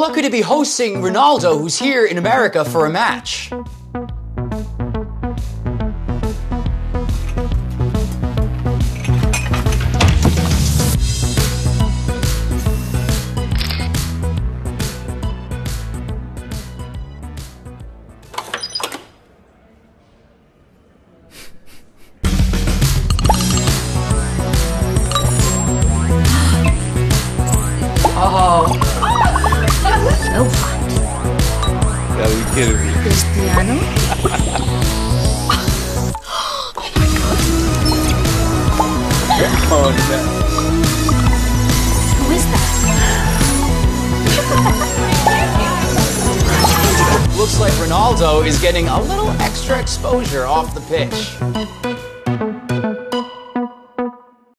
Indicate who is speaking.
Speaker 1: lucky to be hosting Ronaldo, who's here in America for a match.
Speaker 2: Oh. So hot.
Speaker 3: Gotta be kidding me.
Speaker 2: Cristiano? Oh my god.
Speaker 3: Oh, no.
Speaker 2: Who is that?
Speaker 1: Looks like Ronaldo is getting a little extra exposure off the pitch.